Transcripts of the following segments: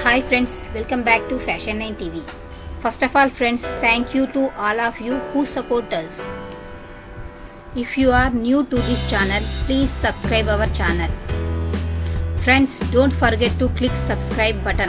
Hi friends, welcome back to Fashion9tv. First of all friends, thank you to all of you who support us. If you are new to this channel, please subscribe our channel. Friends, don't forget to click subscribe button.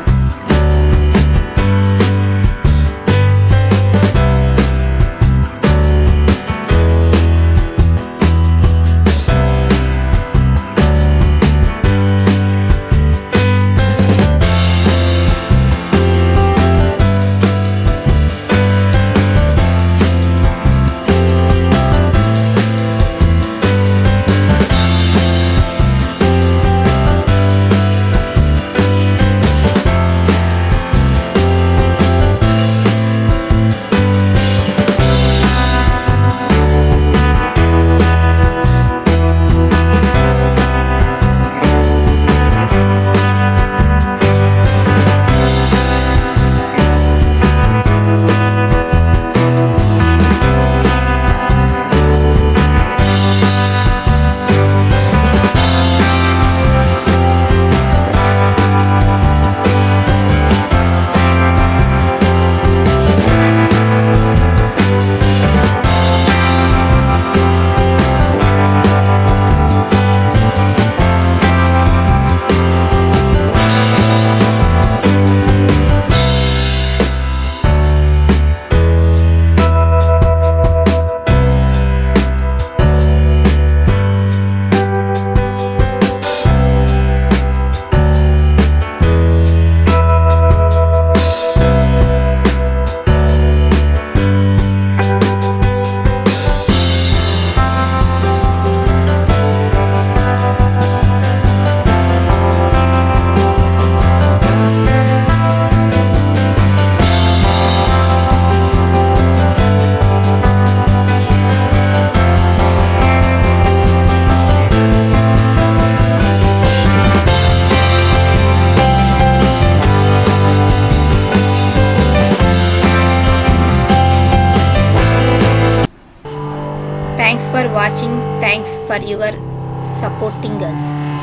Thanks for watching. Thanks for your supporting us.